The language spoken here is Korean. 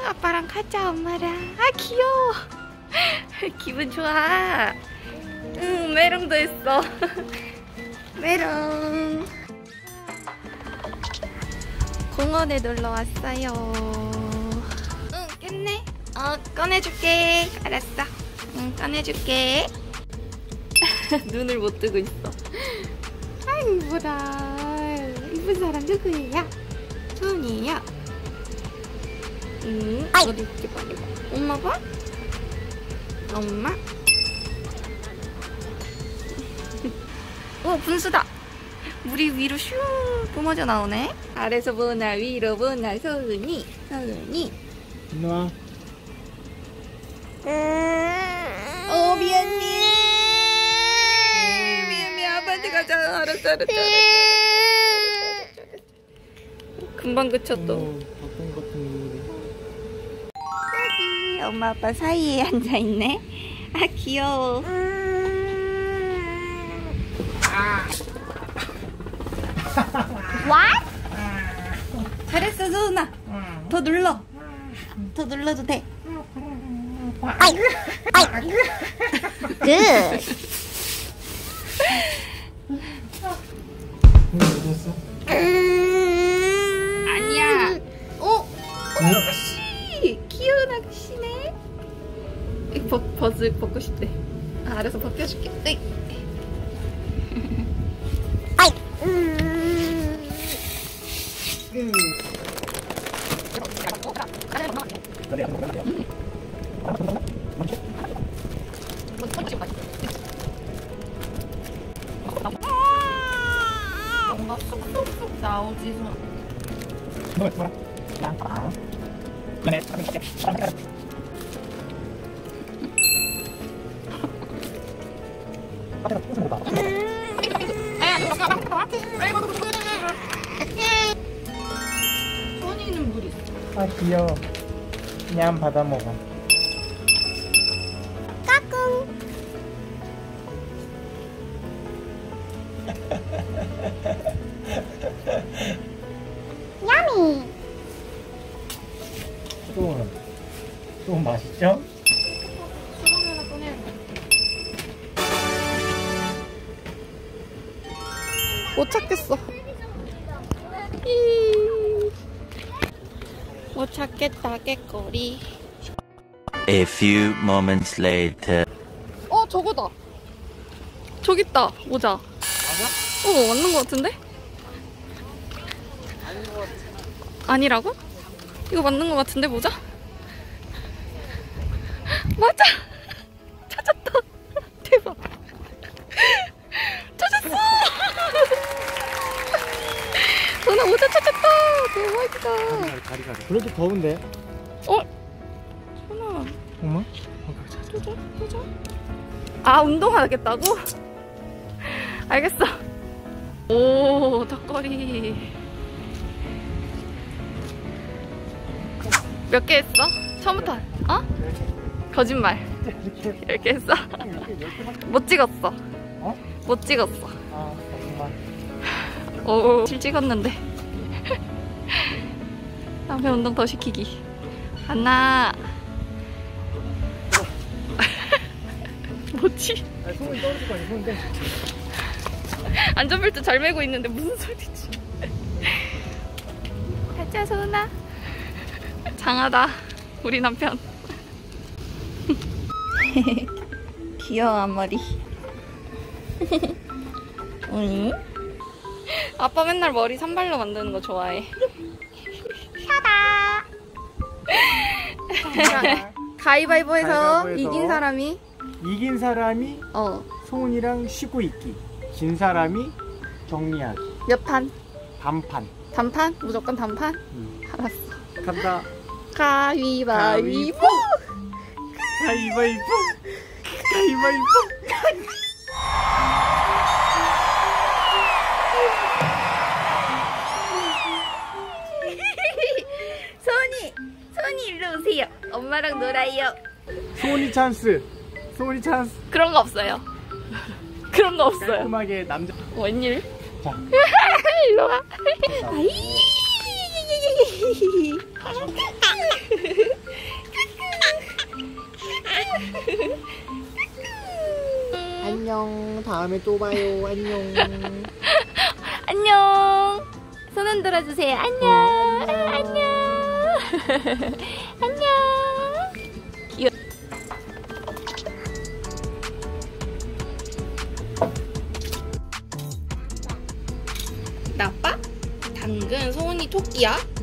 아빠랑 가자 엄마랑. 아 귀여워. 기분 좋아. 응 메롱도 했어. 메롱. 공원에 놀러 왔어요. 응 깼네. 꺼내줄게. 알았어. 응 꺼내줄게. 눈을 못 뜨고 있어. 아이 이쁘다. 이쁜 사람 누구예요? 소은이에요. 어디 있지? 빨리 봐. 엄마 봐? 엄마? 오 분수다. 물이 위로 슝 뿜어져 나오네. 아래서 보나 위로 보나 소은이. 소은이. 일로 와. 미안 아빠한테 가자. 알았어. 금방 그쳐 또. 여기 엄마 아빠 사이에 앉아있네. 아 귀여워. What? 잘했어 소은아. 더 눌러. 더 눌러도 돼. Good. 아니야. 아가씨. 귀여운 아가씨네. 벗을 벗고 싶대. 알아서 벗겨줄게. 으이. 뭔가 쏙쏙쏙 나오지. 소은이는 물 있어. 아 귀여워. 그냥 받아 먹어. 까꿍. 야미. 또 맛있죠? 수건 하나 꺼내야 돼. 못 찾겠어. 못 찾겠다 깨꼬리. A few moments later. 저거다. 저기 있다 모자. 맞아? 맞는 거 같은데? 아닌 것 같아. 아니라고? 이거 맞는 거 같은데 모자? 맞아! 찾았다! 대박! 찾았어! 너나 모자 찾았다! 대박이다! 가리가리. 그래도 더운데? 전화. 엄마? 보자. 아 운동하겠다고? 알겠어. 오 턱걸이. 몇 개 했어? 처음부터 거짓말. 10개 했어? 못 찍었어. 못 찍었어. 정말. 오, 실 찍었는데. 남편 운동 더 시키기. 하나. 뭐지? 손이 떨어질 거 아니야, 손인데. 안전벨트 잘 매고 있는데 무슨 소리지? 가자, 소은아. 장하다, 우리 남편. 귀여워, 앞머리. 응? 아빠 맨날 머리 산발로 만드는 거 좋아해. 샤다. 가위바위보에서 이긴 사람이 소은이랑 쉬고 있기. 진 사람이 정리하기. 몇 판? 단판. 단판? 무조건 단판? 알았어. 간다. 가위바위보. 가위바위보. 소은이 일로 오세요. 엄마랑 놀아요. 소은이 찬스. 그런 거 없어요. 그런 거 없어요. 깔끔하게 남자. 웬일? 자. 일로 와. 다음에 또 봐요. 안녕. 안녕. 손 흔들어 주세요. 안녕. 안녕. 안녕. 귀여워. 나빠? 당근, 소은이 토끼야?